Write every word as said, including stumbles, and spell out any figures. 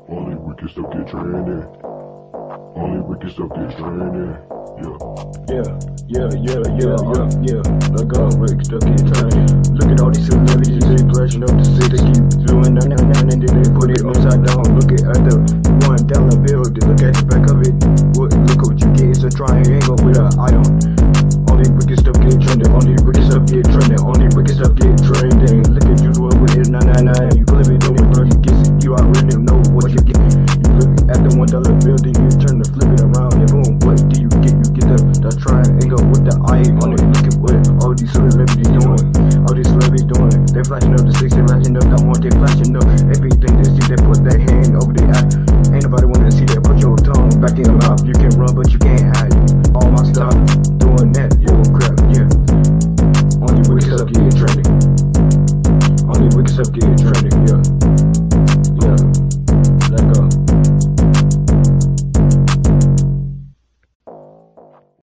Only wicked stuff get trending. Only wicked stuff get trending. Yeah. Yeah, yeah, yeah, yeah, yeah, yeah. Look up, wicked stuff get trending. Look at all these celebrities, they flashing up the city, they keep doing nothing, nothing, and then they put it